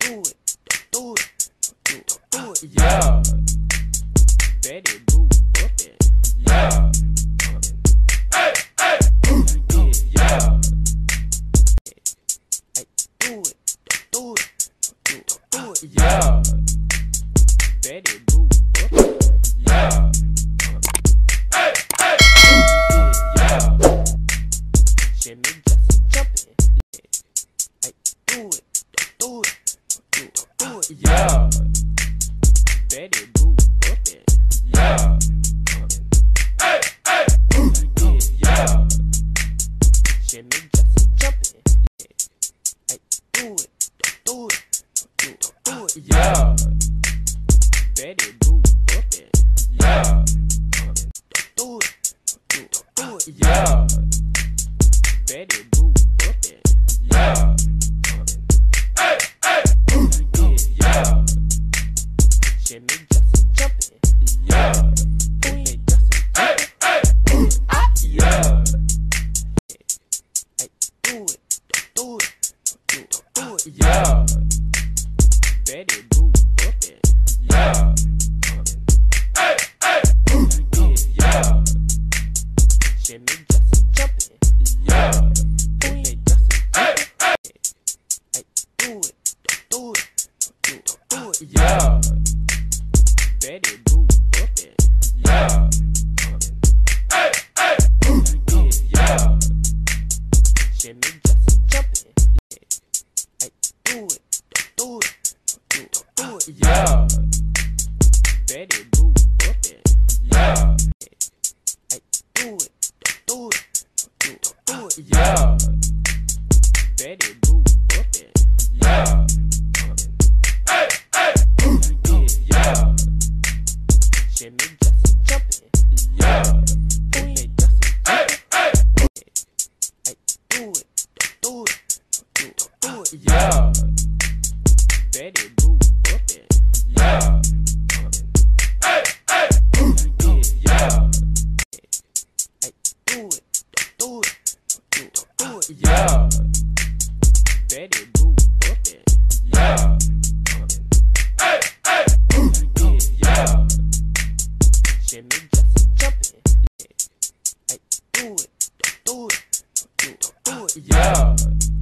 do it, do it, do it, yeah. Betty Boo, up it, Yeah. Hey, hey, yeah. hey, do it, do it, do it, Yeah. Betty Boo, up it, Yeah. Hey, hey, yeah. Jimmy just jumping, hey, do it, do it, do it, Yeah. Betty Boo, up it, Yeah. Hey, hey, yeah. Jimmy just jumping, hey, do it, do it, do it, Yeah. Betty Boo, up it, Yeah. do it, do it, Yeah. Betty Boo, up it, Yeah. Hey, hey, yeah. Jimmy just jumping, Yeah. Jimmy just Hey, hey, yeah. hey, do it, do it, do it, Yeah. Betty Boo, up it, Yeah. Hey, hey, yeah. Jimmy just jumping, Yeah. Jimmy just Hey, hey, hey, do it, do it, do it, yeah. Betty Boo, up it, Yeah. Hey, hey, yeah. Jimmy just jumping, hey, do it, do it, do it, Yeah. Betty Boo, up it, Yeah. hey, do it, do it, do it, Yeah. Betty Boo, up it, Yeah. Hey, hey, yeah. Jimmy just jumping, Yeah. Jimmy just Hey, hey, hey, do it, do it, do it, yeah. Betty Boo, up it, Yeah. Hey, hey, yeah. hey, do it, do it, do it, Yeah. Betty Boo, up it, Yeah. Hey, hey, yeah. Jimmy just jumping, hey, do it, do it, do it, Yeah.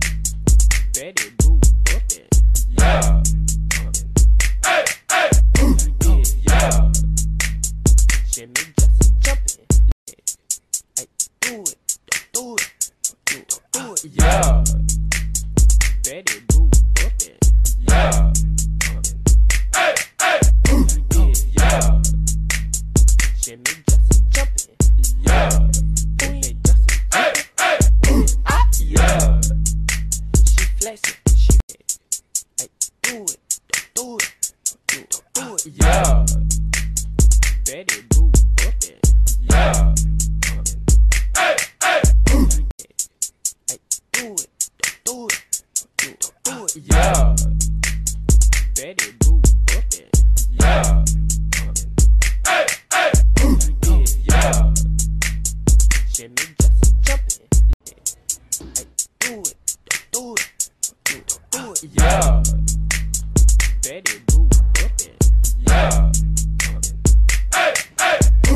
Betty Boo, up it, Yeah. Hey, hey, yeah. Jimmy just jumping, hey, do it, do it, do it, Yeah. Betty Boo, up it, Yeah. Hey, hey, yeah. Jimmy just jumping, Yeah. Jimmy just Hey, hey, yeah. she flexing, she hey, do it, do it, do it, Yeah. Betty Boo, up it, Yeah. Hey, hey, hey, do it, do it, do it, yeah. Betty Boo, up it, Yeah. Hey, hey, yeah. Jimmy just jumping, hey, do it, do it, do it, Yeah. Betty Boo, up it, Yeah. Hey, hey,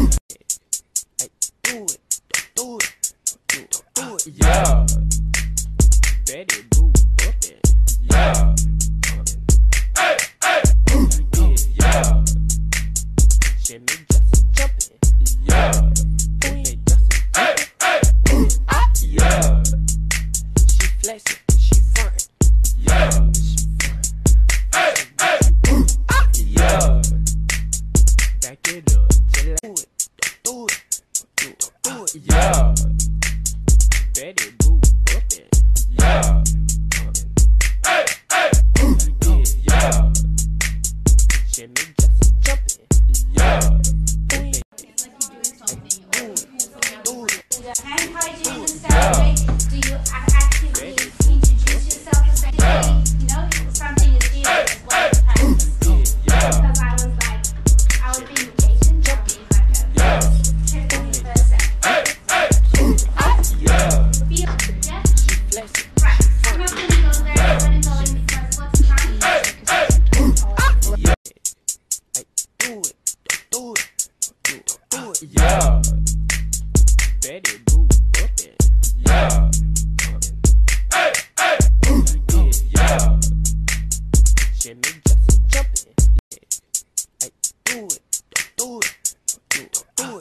hey, do it, do it, do it, yeah. Betty Boo, up it, Yeah. Hey, hey, yeah. Jimmy just jumping, Yeah. Jimmy just Hey, hey, yeah. she flexing, she frontin', Yeah. she frontin', Hey, hey, yeah.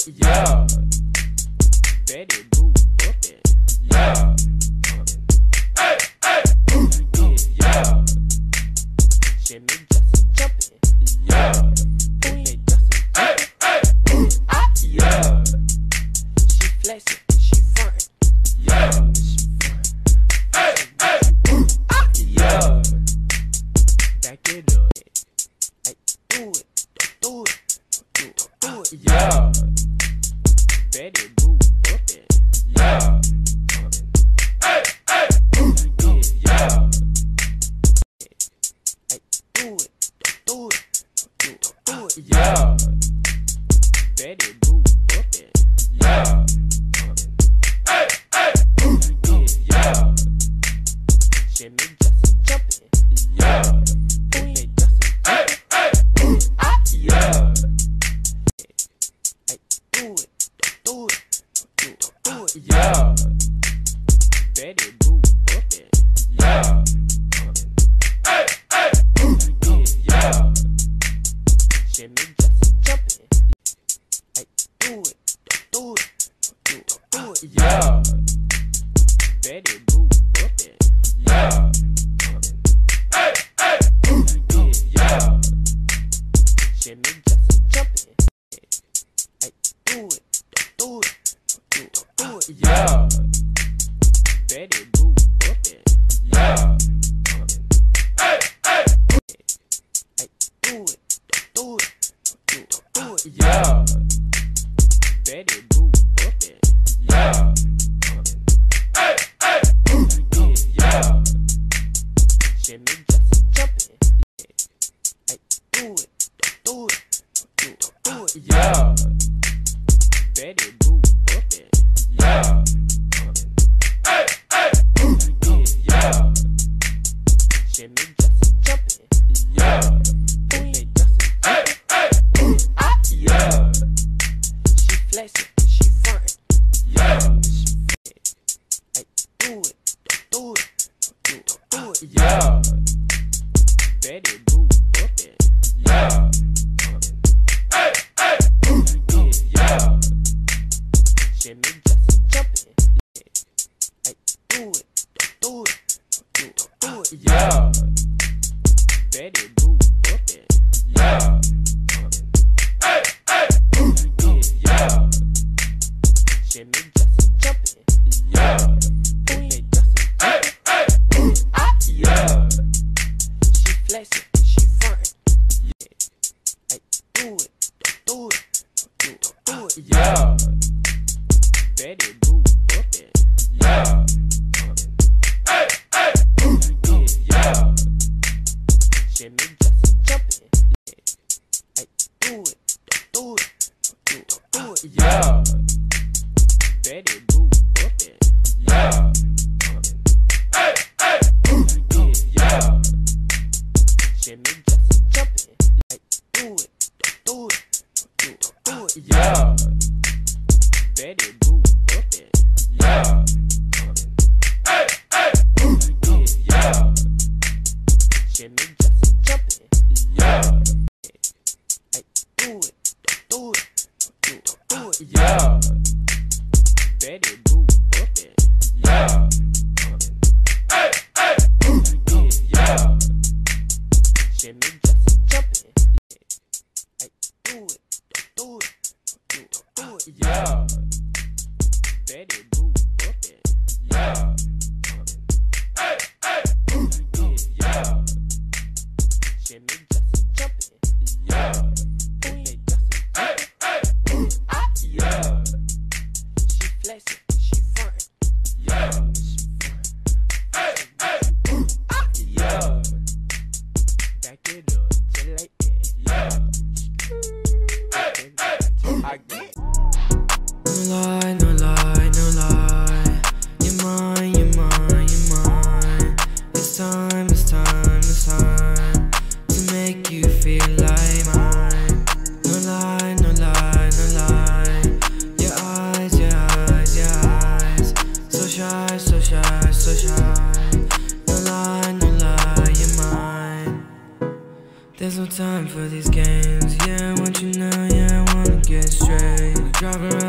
Yeah. Betty boo bumpin'. Yeah. Hey, hey. Yeah. Jimmy just jumpin'. Yeah. Booty just Hey, hey. Yeah. she flexin', she frontin'. Yeah. Hey, hey. Yeah. Back it up. Ay, do it, do it, do it. Yeah. Betty boo bumpin'. Yeah. Hey, hey. Yeah. Ay, do it, do it, do it. Yeah. Betty boo bumpin'. Yeah. Hey, hey. Yeah. Jimmy just jumpin'. Yeah. Booty just Hey, hey. Yeah. ay, do it, do it. Yeah. Betty boo bumpin'. Yeah. Hey, hey. Yeah. Jimmy just jumpin'. Ay, do it, do it. Yeah. Betty boo bumpin'. Yeah. Hey, hey. Yeah. Jimmy just jumpin'. Ay, do it, do it. Yeah. Betty boo bumpin'. Yeah. Hey, hey. Ay, do it, do it. Yeah. Betty boo bumpin'. Yeah. Hey, hey. Yeah. Jimmy just jumpin'. Ay, do it, do it. Yeah. Betty boo bumpin'. Yeah. Hey, hey. Yeah. Jimmy just jumpin'. Yeah. Booty just Hey, hey. Yeah. she flexin', she frontin'. Yeah. Ay, do it, do it. Yeah. Betty boo bumpin'. Yeah. Hey, hey. Yeah. Jimmy just jumpin'. Ay, do it, do it. Yeah. Betty boo bumpin'. Yeah. Hey, hey. Yeah. Jimmy just jumpin'. Yeah. Booty just Hey, hey. Yeah. she flexin', she frontin'. Ay, do it, do it. Yeah. Betty boo bumpin'. Yeah. Hey, hey. Yeah. Jimmy just jumpin'. Ay, do it, do it. Yeah. Betty boo bumpin'. Yeah. Hey, hey. Yeah. Jimmy just jumpin'. Ay, do it, do it. Yeah. Betty boo bumpin'. Yeah. Hey, hey. Yeah. Jimmy just jumpin'. Yeah. Ay, do it, do it. Yeah. Betty boo bumpin'. Yeah. Hey, hey. Yeah. Jimmy just jumpin'. Ay, do it, do it. Yeah. Betty boo bumpin'. Yeah. Hey, hey. Yeah. Jimmy just jumpin'. Yeah. Booty just Hey, hey. Yeah. she flexin', she frontin'. Yeah. Hey, hey. Yeah. Back it up, just like that. Yeah. Hey, hey. I get No lie, no lie, no lie. You're mine, you're mine, you're mine. It's time, it's time, it's time to make you feel like mine. No lie, no lie, no lie. Your eyes, your eyes, your eyes. So shy, so shy, so shy. No lie, no lie, you're mine. There's no time for these games. Yeah, I want you now, yeah, I wanna get straight. driving